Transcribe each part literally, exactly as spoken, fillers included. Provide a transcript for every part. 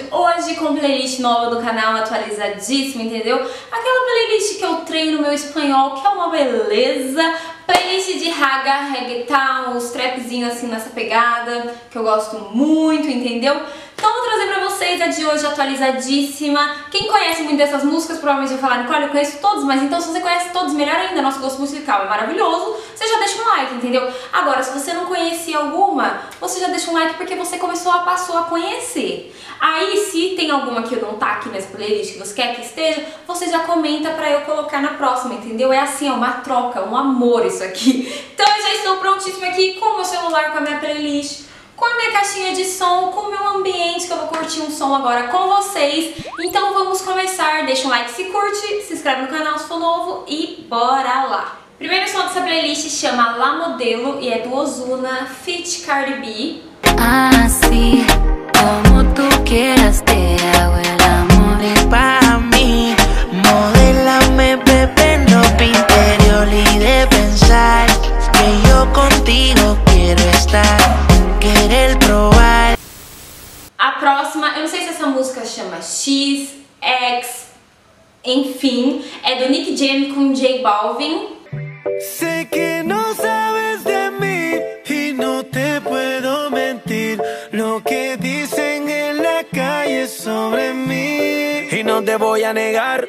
hoje com playlist nova do canal, atualizadíssima, entendeu? Aquela playlist que eu treino meu espanhol, que é uma beleza. Playlist de raga, reggaeton, os trapzinhos assim nessa pegada, que eu gosto muito, entendeu? Então vou trazer pra vocês a de hoje atualizadíssima. Quem conhece muito dessas músicas provavelmente vai falar, Nicole, eu conheço todos, mas então se você conhece todos, melhor ainda, nosso gosto musical é maravilhoso, você já deixa um like, entendeu? Agora, se você não conhecia alguma, você já deixa um like porque você começou a passou a conhecer. Aí, se tem alguma que não tá aqui nessa playlist que você quer que esteja, você já comenta pra eu colocar na próxima, entendeu? É assim, é uma troca, um amor isso aqui. Então eu já estou prontíssima aqui com o meu celular, com a minha playlist, com a minha caixinha de som, com o meu ambiente, que eu vou curtir um som agora com vocês. Então vamos começar, deixa um like se curte, se inscreve no canal se for novo e bora lá! Primeiro som dessa playlist chama La Modelo e é do Ozuna feat. Cardi B. Así como tú quieras te hago el amor es para mí. Modélame, bebé, no interior y de pensar que yo contigo quiero estar, querer probar. A próxima, eu não sei se essa música chama X, X, enfim, é do Nick Jam com J Balvin. Sé que no sabes de mí y no te puedo mentir lo que dicen en la calle sobre mí y no te voy a negar.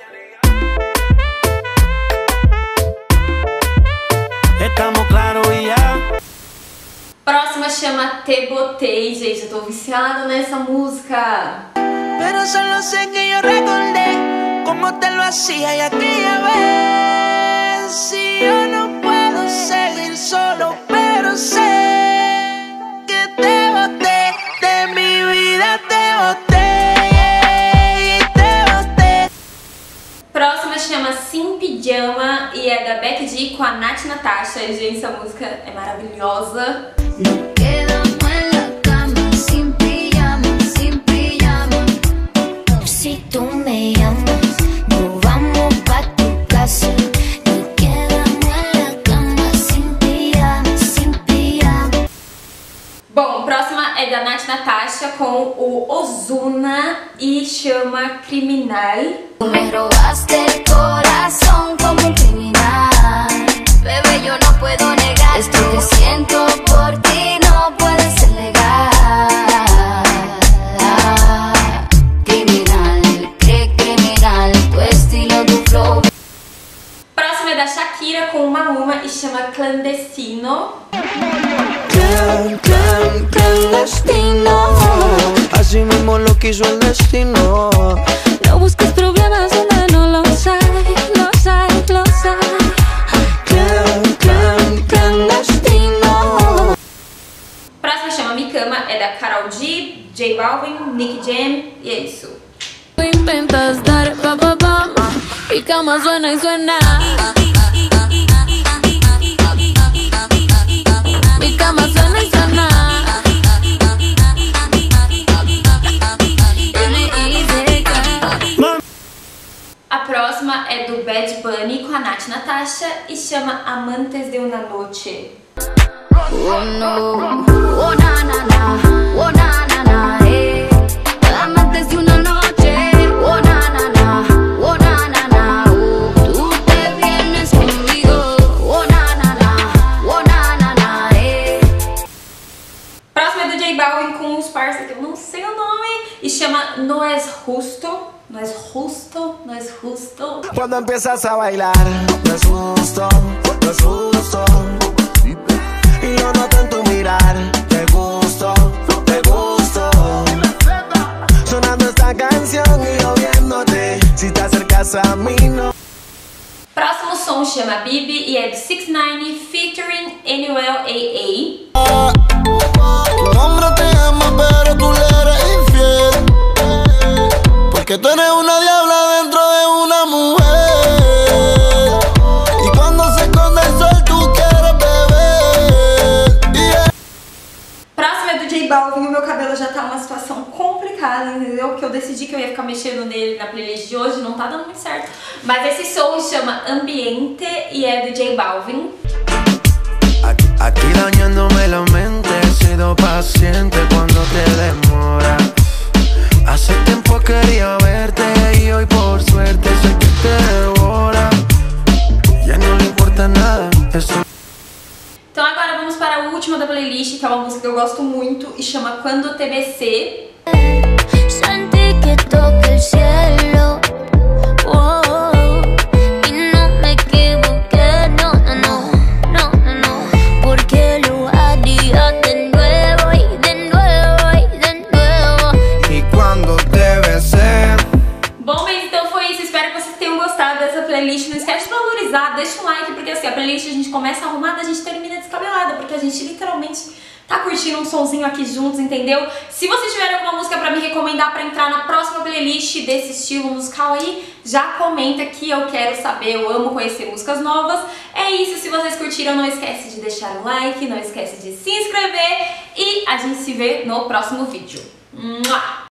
Estamos claros y ya. Próxima chama Te Botei, gente, eu tô viciada nessa música. Pero solo sé que yo recordé como te lo hacía y aquella vez. Si yo no puedo seguir solo, pero sé que te boté de mi vida, te boté, te boté. Próxima chama Sem Pijama e é da Becky G com a Nath Natasha. E, gente, essa música é maravilhosa. No quedamos en la cama sin pijama, sin pijama. Si tú me llamas, nos vamos pa tu casa. No quedamos en la cama sin pijama, sin pijama. Bom, próxima é da Nath Natasha com o Ozuna e chama Criminal. Me robaste el corazón como un criminal. Bebé, yo no puedo negar esto que siento por ti, no puede ser legal. Criminal, que criminal, tu estilo, tu flow. Próxima é da Shakira com uma uma e chama Clandestino. Clan, clan, clandestino. Así mismo lo quiso el destino. No busques problemas donde no los hay, los hay, los hay. Clan, clan, clandestino. Próxima chama Me Cama, é da Karol G, J Balvin, Nick Jam e é isso. Intentas dar pa pa pa, mi cama suena y suena. Mi cama suena y suena. A próxima é do Bad Bunny com a Nath Natasha e chama Amantes de una Noche. Oh no, oh na na na, oh na na na, eh. Amantes de una noche, oh na na na, oh na na na, oh. Tú te vienes conmigo, oh na na na, oh na na na, eh. Próxima é do J Balvin com os parceiros que eu não sei o nome e chama No Es Justo. No es justo, no es justo. Cuando empiezas a bailar, no es justo, no es justo. Y yo noto en tu mirar, te gusto, te gusto. Sonando esta canción y yo viéndote, si te acercas a mí no. Próximo som chama Bibi e é do six nine featuring N W L A A. Tu hombre te ama pero tú le eres infiel, porque tú eres una diabla dentro de una mujer. Y cuando se esconde el sol tú quieres beber, yeah. Próximo é do J Balvin, o meu cabelo já tá uma situação complicada, entendeu? Que eu decidi que eu ia ficar mexendo nele na playlist de hoje, não tá dando muito certo. Mas esse som chama Ambiente e é do J Balvin. Aquí dañándome la mente, he sido paciente cuando te demora. Hace tiempo quería verte y hoy por suerte sé que te devora. Ya no le importa nada. Eso... Então agora vamos para a última da playlist, que é uma música que eu gosto muito e chama Quando T B C. Sentí que toqué el cielo, oh, y no me equivoqué, no, no, no, no, no, no, porque lo haría de nuevo y de nuevo y de nuevo. Y cuando te besé. Bom, mas então foi isso, espero que vocês tenham gostado dessa playlist. Não esquece de valorizar, deixa um like, porque assim, a playlist a gente começa arrumada, a gente termina descabelada, porque a gente literalmente tá curtindo um sonzinho aqui juntos, entendeu? Se vocês tiverem alguma música pra me recomendar pra entrar na próxima playlist desse estilo musical aí, já comenta que eu quero saber, eu amo conhecer músicas novas. É isso, se vocês curtiram, não esquece de deixar um like, não esquece de se inscrever e a gente se vê no próximo vídeo. Mua!